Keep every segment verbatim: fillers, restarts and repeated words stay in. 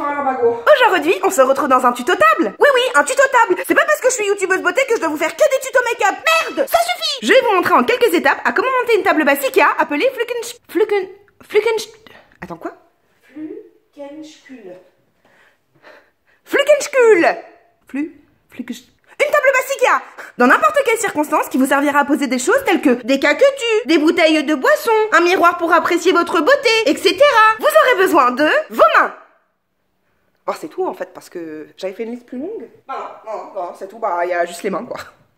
faire un lambago. Aujourd'hui, on se retrouve dans un tuto table. Oui, oui, un tuto table. C'est pas parce que je suis youtubeuse beauté que je dois vous faire que des tutos make-up. Merde, ça suffit. Je vais vous montrer en quelques étapes à comment monter une table basse Ikea appelée Fluken... Fluken... Fluken... Attends, quoi? Flukenskul. Flukenskul. Flu... Fluken... Une table basse Ikea. Dans n'importe quelle circonstance qui vous servira à poser des choses telles que des caquetus, des bouteilles de boisson, un miroir pour apprécier votre beauté, et cetera. Vous aurez besoin de vos mains. Oh, c'est tout en fait, parce que j'avais fait une liste plus longue. Non, non, non, c'est tout, bah, il y a juste les mains, quoi.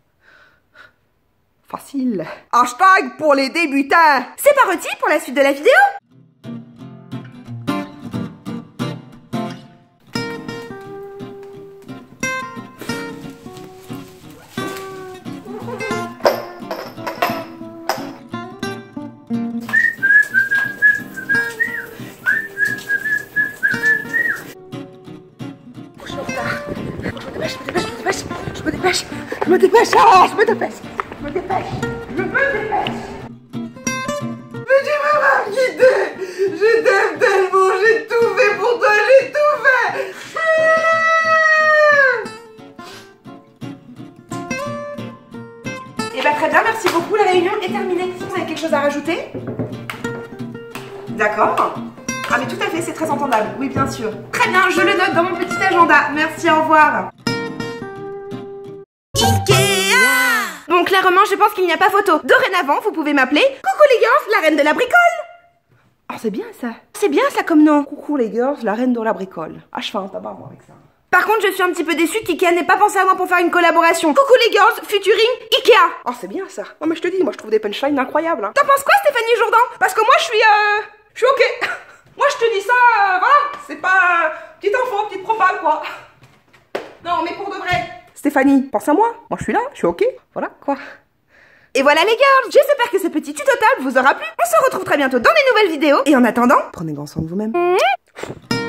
Facile. Hashtag pour les débutants. C'est parti pour la suite de la vidéo. Je me dépêche, je me dépêche, ah, je me dépêche, je me dépêche, je me dépêche. Mais tu m'as pas quitté, je t'aime tellement, j'ai tout fait pour toi, j'ai tout fait. Et bah très bien, merci beaucoup, la réunion est terminée. Vous avez quelque chose à rajouter? D'accord. Ah mais tout à fait, c'est très entendable, oui bien sûr. Très bien, je le note dans mon petit agenda, merci, au revoir. Bon, clairement, je pense qu'il n'y a pas photo. Dorénavant, vous pouvez m'appeler Coucou les girls, la reine de la bricole. Oh, c'est bien ça. C'est bien ça comme nom. Coucou les girls, la reine de la bricole. Ah, je fais un tabac moi avec ça. Par contre, je suis un petit peu déçue qu'Ikea n'ait pas pensé à moi pour faire une collaboration. Coucou les girls, featuring Ikea. Oh, c'est bien ça. Non mais je te dis, moi je trouve des punchlines incroyables. Hein. T'en penses quoi, Stéphanie Jourdan? Parce que moi je suis euh... je suis ok. Moi je te dis ça, euh, voilà. C'est pas euh, petite info, petite propale quoi. Non mais pour de vrai. Stéphanie, pense à moi. Moi, je suis là, je suis ok. Voilà, quoi. Et voilà les girls, j'espère que ce petit tuto table vous aura plu. On se retrouve très bientôt dans des nouvelles vidéos. Et en attendant, prenez grand soin de vous-même. Mmh.